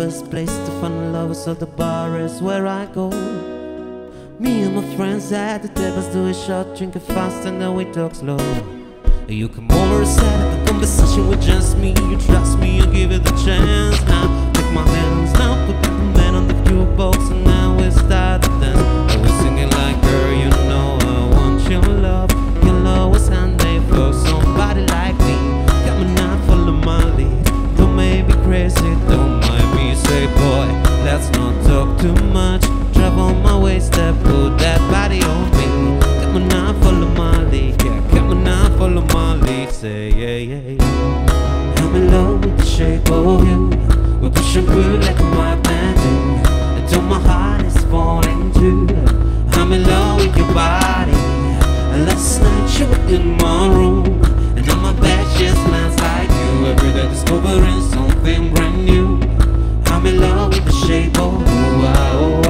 best place to find love, so the bar is where I go. Me and my friends at the tables do a shot, drinking fast and then we talk slow. You come over, set up a conversation with just me. You trust me, I'll give it a chance. Now take my hands, now put the man on the jukebox, and now we start to dance. And we're singing like, girl, you know I want your love. You'll always handy for somebody like me. Come on now, follow my lead. Don't make me crazy, don't mind me. Say, boy, let's not talk too much. Drive on my waist, put that body on me. Come on now, follow my lead. Yeah, come on now, follow my lead. Say, yeah, yeah. I'm in love with the shape of you. We push and pull like a magnet, until my heart is falling too. I'm in love with your body. And last night you were in my room, and on my bed just smells like you. Every day discovering something brand new. I'm in love with the shape of you.